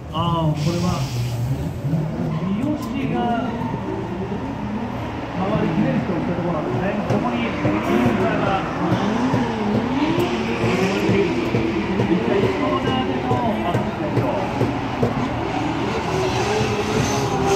ああ、これは三好が回りきれる人をしたところなんですね。ここに